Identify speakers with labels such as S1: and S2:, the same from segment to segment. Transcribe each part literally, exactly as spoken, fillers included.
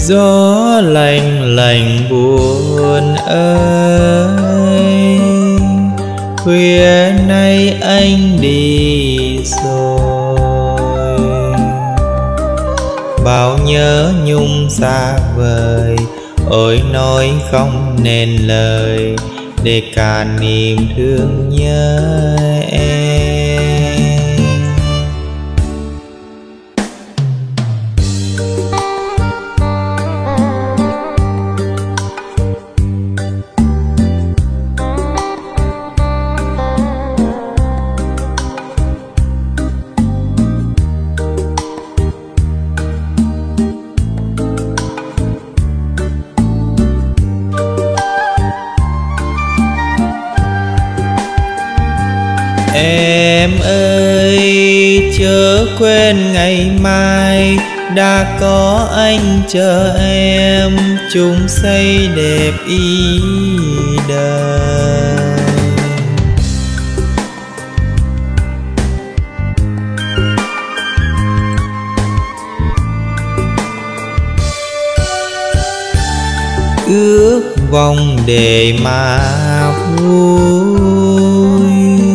S1: Gió lạnh lạnh buồn ơi, khuya nay anh đi rồi. Bao nhớ nhung xa vời, ôi nói không nên lời, để cạn niềm thương nhớ em. Em ơi chớ quên ngày mai, đã có anh chờ em, chung xây đẹp ý đời. Ước vọng để mà vui,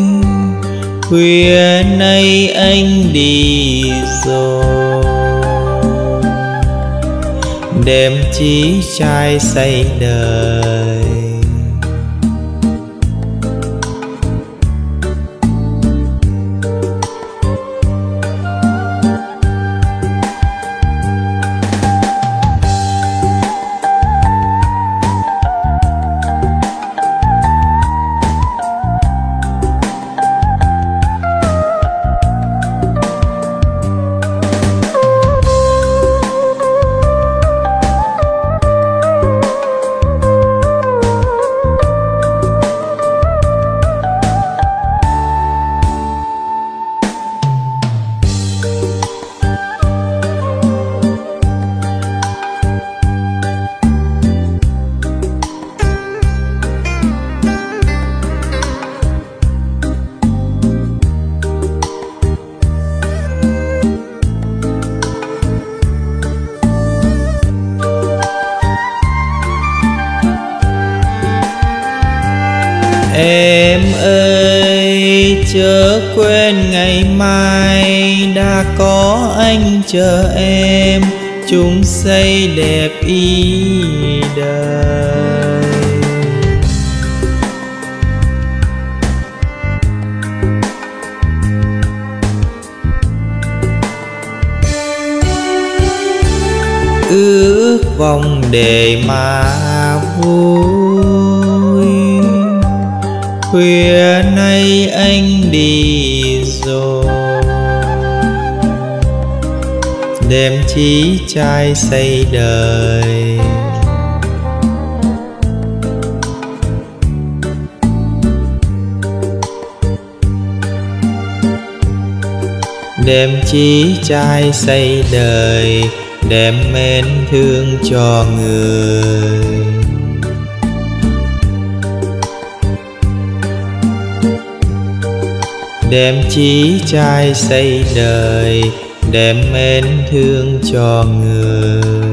S1: khuya nay anh đi rồi. Đêm chí trai say đời, em ơi chớ quên ngày mai, đã có anh chờ em, chung xây đẹp ý đời. Ước vọng để mà vui, khuya nay anh đi rồi. Đêm chí trai say đời, đêm chí trai say đời, đem mến thương cho người. Đem chí trai xây đời, đem mến thương cho người.